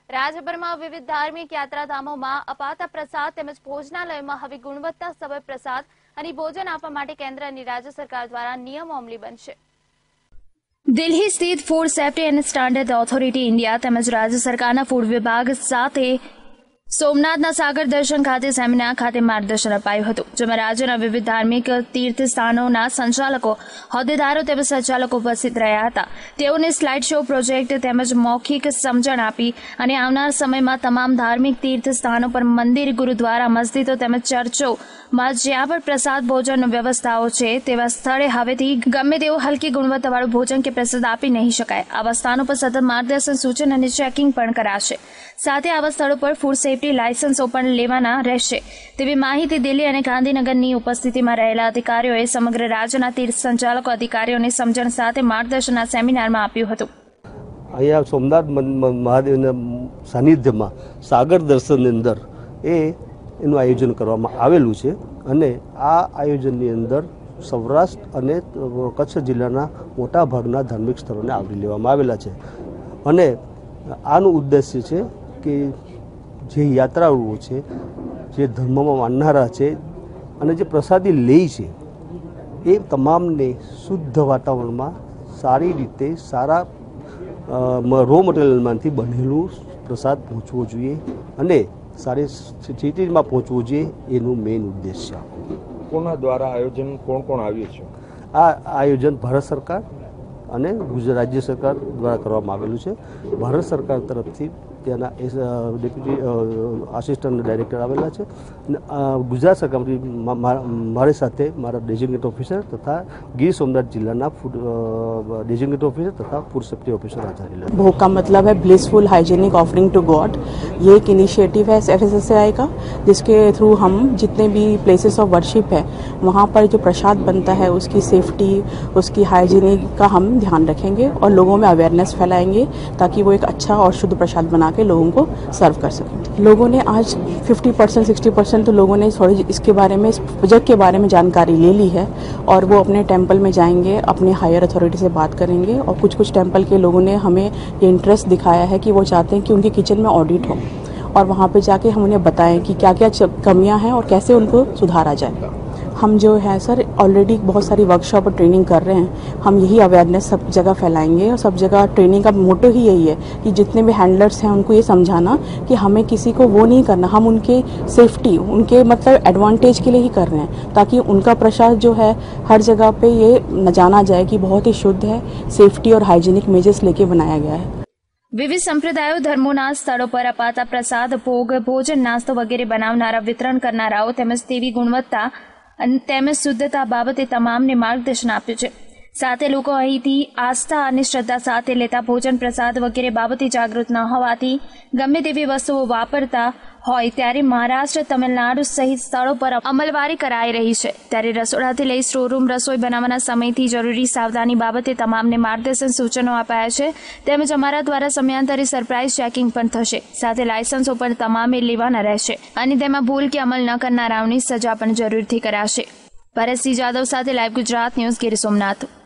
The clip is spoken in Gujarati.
રાજ્યભરમાં વિવિધ ધાર્મિક યાત્રાધામોમાં અપાતા પ્રસાદ તેમજ ભોજનાલયોમાં હવે ગુણવત્તાસભર પ્રસાદ અને ભોજન આપવા માટે કેન્દ્ર અને રાજ્ય સરકાર દ્વારા નિયમો અમલી બનશે। દિલ્હી સ્થિત Food Safety and Standard Authority India તેમજ રાજ્ય સરકારના ફૂડ વિભાગ સાથે સોમનાથના સાગર દર્શન ખાતે સેમિનાર ખાતે માર્ગદર્શન અપાયું હતું, જેમાં રાજ્યના વિવિધ ધાર્મિક તીર્થ સ્થાનોના સંચાલકો, હોદ્દેદારો તેમજ સંચાલકો ઉપસ્થિત રહ્યા હતા। તેઓને સ્લાઇડ શો પ્રોજેક્ટ તેમજ મૌખિક સમજણ આપી અને આવનાર સમયમાં તમામ ધાર્મિક તીર્થ સ્થાનો પર મંદિર, ગુરુદ્વારા, મસ્જિદો તેમજ ચર્ચોમાં જ્યાં પણ પ્રસાદ ભોજન વ્યવસ્થાઓ છે તેવા સ્થળે હવેથી ગમે તેવું હલકી ગુણવત્તાવાળું ભોજન કે પ્રસાદ આપી નહીં શકાય। આવા સ્થાનો પર સતત માર્ગદર્શન, સૂચન અને ચેકિંગ પણ કરાશે। સાથે આવા સ્થળો પર ફૂડ સેફ્ટી લાયસન્સો પણ લેવાના રહેશે તેવી માહિતી દિલ્હી અને ગાંધીનગરની ઉપસ્થિતિમાં રહેલા અધિકારીઓએ સમગ્ર રાજ્યના તીર્થ સંચાલકો, અધિકારીઓને સમજણ સાથે માર્ગદર્શનના સેમિનારમાં આપ્યું હતું। અહીંયા સોમનાથ મહાદેવના સાનિધ્યમાં સાગર દર્શનની અંદર એનું આયોજન કરવામાં આવેલું છે અને આ આયોજનની અંદર સૌરાષ્ટ્ર અને કચ્છ જિલ્લાના મોટા ભાગના ધાર્મિક સ્થળોને આવરી લેવામાં આવેલા છે અને આનું ઉદ્દેશ્ય છે કે જે યાત્રાળુઓ છે, જે ધર્મમાં માનનારા છે અને જે પ્રસાદી લે છે એ તમામને શુદ્ધ વાતાવરણમાં સારી રીતે સારા રો મટીરિયલમાંથી બનેલું પ્રસાદ પહોંચવો જોઈએ અને સારી સ્થિતિમાં પહોંચવું જોઈએ, એનું મેઇન ઉદ્દેશ્ય। કોના દ્વારા આયોજન, કોણ કોણ આવ્યું છે? આ આયોજન ભારત સરકાર અને ગુજરાત રાજ્ય સરકાર દ્વારા કરવામાં આવેલું છે। ભારત સરકાર તરફથી ત્યાંના ડેપ્યુટી આસિસ્ટન્ટ ડાયરેક્ટર આવેલા છે અને ગુજરાત સરકારથી મારી સાથે મારા ડેઝિગ્નેટ ઓફિસર તથા ગીર સોમનાથ जिला फूड डेजिग्नेट ऑफिसर तथा फूड सेफ्टी ऑफिसर आचार्य। भोग का मतलब है blissful hygienic offering to God. ये एक इनिशिएटिव है FSSAI का, जिसके थ्रू हम जितने भी प्लेसेस ऑफ वर्शिप है वहाँ पर जो प्रसाद बनता है उसकी सेफ्टी, उसकी हाइजीनिक का हम ध्यान रखेंगे और लोगों में अवेयरनेस फैलाएंगे ताकि वो एक अच्छा और शुद्ध प्रसाद बना के लोगों को सर्व कर सकें। लोगों ने आज 50% 60% तो लोगों ने थोड़ी इसके बारे में, इस प्रोजेक्ट के बारे में जानकारी ले ली है और वो अपने टेम्पल में जाएंगे, अपने हायर अथॉरिटी से बात करेंगे और कुछ टेम्पल के लोगों ने हमें ये इंटरेस्ट दिखाया है कि वो चाहते हैं कि उनके किचन में ऑडिट हो और वहाँ पे जाके हम उन्हें बताएं कि क्या क्या कमियाँ हैं और कैसे उनको सुधारा जाए। हम जो है सर ऑलरेडी बहुत सारी वर्कशॉप और ट्रेनिंग कर रहे हैं। हम यही अवेयरनेस सब जगह फैलाएंगे और सब जगह ट्रेनिंग का मोटो ही यही है कि जितने भी हैंडलर्स हैं उनको ये समझाना कि हमें किसी को वो नहीं करना, हम उनके सेफ्टी, उनके मतलब एडवांटेज के लिए ही कर रहे हैं ताकि उनका प्रसाद जो है हर जगह पे ये जाना जाए कि बहुत ही शुद्ध है, सेफ्टी और हाइजीनिक मेजर्स लेके बनाया गया है। વિવિધ સંપ્રદાયો, ધર્મોના સ્થળો પર અપાતા પ્રસાદ, ભોગ, ભોજન, નાસ્તો વગેરે બનાવનારા, વિતરણ કરનારાઓ તેમજ તેવી ગુણવત્તા તેમજ શુદ્ધતા બાબતે તમામને માર્ગદર્શન આપ્યું છે। સાથે લોકો અહીંથી આસ્થા અને શ્રદ્ધા સાથે લેતા ભોજન, પ્રસાદ વગેરે બાબતે જાગૃત ન હોવાથી ગમે તેવી વસ્તુઓ વાપરતા હોય ત્યારે મહારાષ્ટ્ર, તમિલનાડુ સહિત સ્થળો પર અમલવારી કરાઈ રહી છે। ત્યારે રસોડાથી લઈ સ્ટોરરૂમ, રસોઈ બનાવવાના સમયથી જરૂરી સાવધાની બાબતે તમામને માર્ગદર્શન, સૂચનો અપાયા છે તેમજ અમારા દ્વારા સમયાંતરે સરપ્રાઇઝ ચેકિંગ પણ થશે। સાથે લાયસન્સો પણ તમામે લેવાના રહેશે અને તેમાં ભૂલ કે અમલ ન કરનારાઓની સજા પણ જરૂરથી કરાશે। ભરતસિંહ જાદવ સાથે લાઈવ ગુજરાત ન્યૂઝ, ગીર સોમનાથ।